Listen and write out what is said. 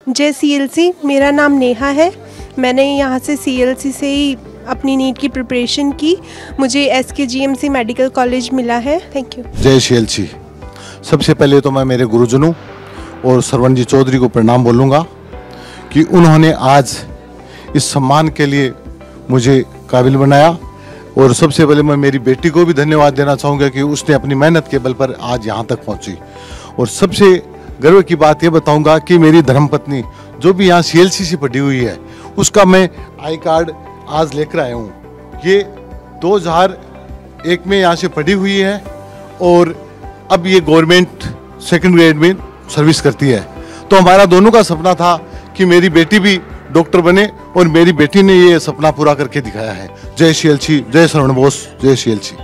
जय सीएलसी, मेरा नाम नेहा है। मैंने यहाँ से सीएलसी से ही अपनी नीट की प्रिपरेशन की। मुझे एसकेजीएमसी मेडिकल कॉलेज मिला है। Thank you. जय सीएलसी। सबसे पहले तो मैं मेरे गुरुजनों और श्रवण जी चौधरी को प्रणाम बोलूँगा कि उन्होंने आज इस सम्मान के लिए मुझे काबिल बनाया। और सबसे पहले मैं मेरी बेटी को भी धन्यवाद देना चाहूँगा कि उसने अपनी मेहनत के बल पर आज यहाँ तक पहुँची। और सबसे गर्व की बात ये बताऊँगा कि मेरी धर्मपत्नी जो भी यहाँ सीएलसी से पढ़ी हुई है उसका मैं आई कार्ड आज लेकर आया हूँ। ये 2001 में यहाँ से पढ़ी हुई है और अब ये गवर्नमेंट सेकंड ग्रेड में सर्विस करती है। तो हमारा दोनों का सपना था कि मेरी बेटी भी डॉक्टर बने और मेरी बेटी ने ये सपना पूरा करके दिखाया है। जय सीएलसी, जय श्रवण बोस, जय सीएलसी।